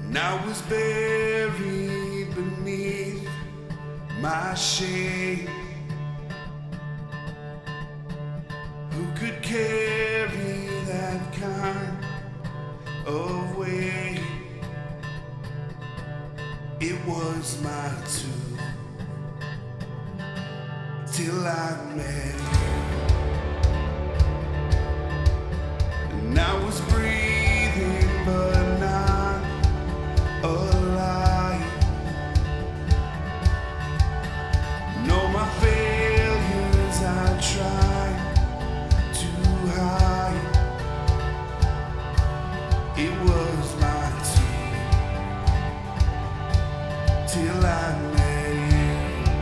And I was buried beneath my shame. Who could carry that kind of weight? It was my tomb till I met you. And I was breathing but not alive. No, my failures I tried to hide. It was my tomb till I met you.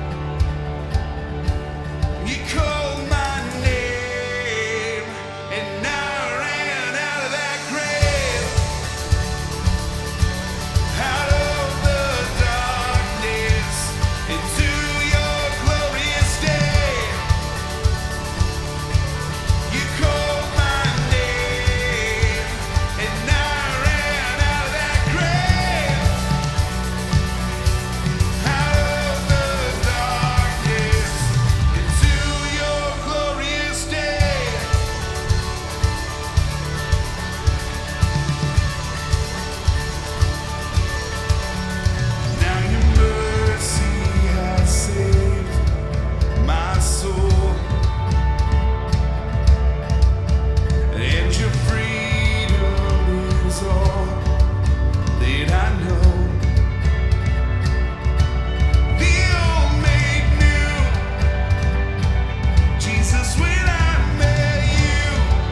You called my name and I ran out of that grave, out of the darkness into your glorious day. You called my name and I ran out of that grave, out of the darkness into your glorious day. Now your mercy has saved my soul, and your freedom is all that I know. The old made new, Jesus, when I met you.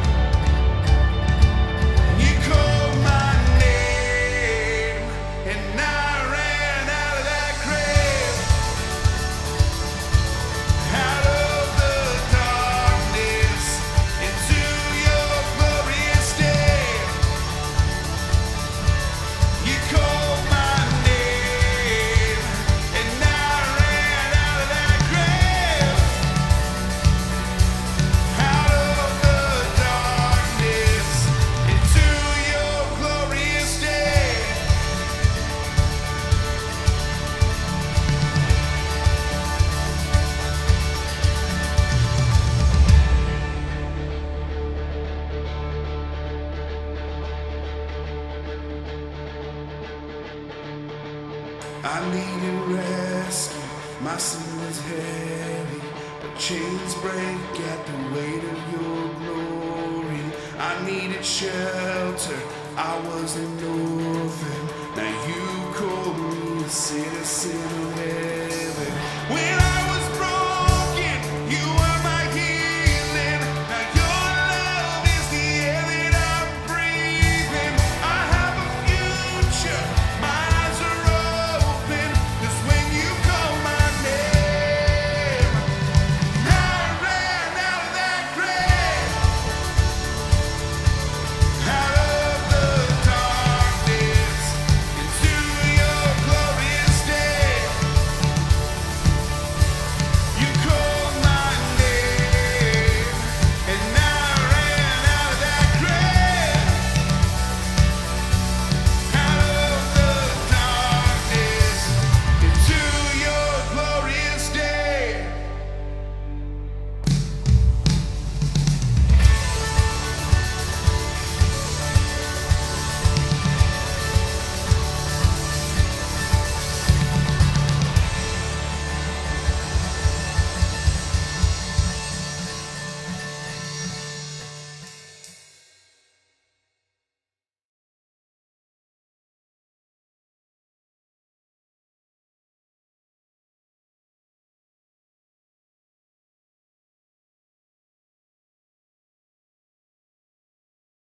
You called my name and I ran out of that grave, out of the darkness into your glorious day. You called my name and I ran out of that grave, out of the darkness into your glorious day. I needed rescue, my sin was heavy, but chains break at the weight of your glory. I needed shelter, I was an orphan, now you call me a citizen of heaven. When I